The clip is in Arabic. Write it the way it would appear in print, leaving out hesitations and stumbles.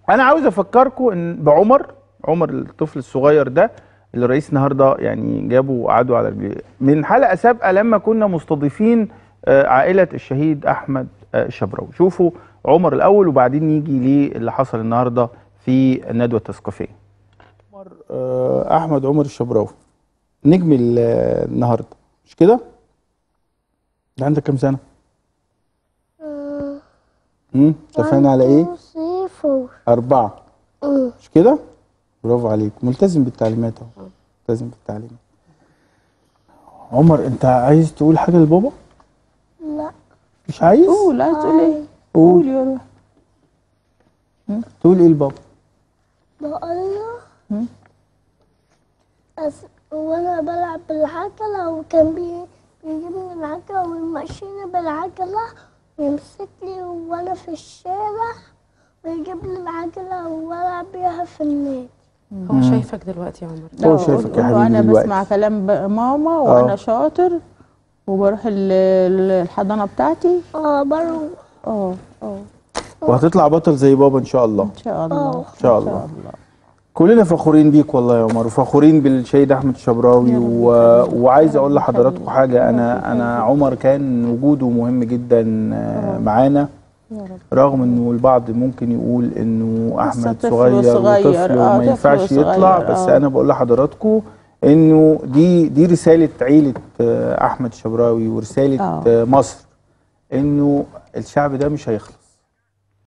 انا عاوز افكركم ان عمر الطفل الصغير ده اللي الرئيس النهارده يعني جابه وقعدوا على رجليه من حلقه سابقه لما كنا مستضيفين عائله الشهيد احمد الشبراوي. شوفوا عمر الاول وبعدين نيجي للي حصل النهارده في الندوه التثقيفيه. احمد عمر الشبراوي نجم النهارده مش كده؟ ده عندك كام سنه؟ اتفقنا على ايه؟ 4 مش كده؟ برافو عليك، ملتزم بالتعليمات اهو. ملتزم بالتعليمات. عمر انت عايز تقول حاجه لبابا؟ لا مش عايز؟ قول. عايز تقول ايه؟ قول يا روح. تقول ايه لبابا؟ بقول له وانا بلعب بالعجله وكان بيجيبني العجله ويمشيني بالعجله ويمسك لي وانا في الشارع ويجيب لي العجله والعب بيها في النادي. هو شايفك دلوقتي يا عمر. هو شايفك يا حبيبي انا دلوقتي. بسمع كلام ماما وانا شاطر وبروح الحضانه بتاعتي. بروح. وهتطلع بطل زي بابا ان شاء الله. ان شاء الله. ان شاء الله. كلنا فخورين بيك والله يا عمر، وفخورين بالشهيد احمد الشبراوي وعايز اقول لحضراتكم حاجه. انا عمر كان وجوده مهم جدا معانا، رغم انه البعض ممكن يقول انه احمد صغير وطفل وما ينفعش يطلع، بس انا بقول لحضراتكم انه دي رساله عيله احمد الشبراوي ورساله مصر، انه الشعب ده مش هيخلص.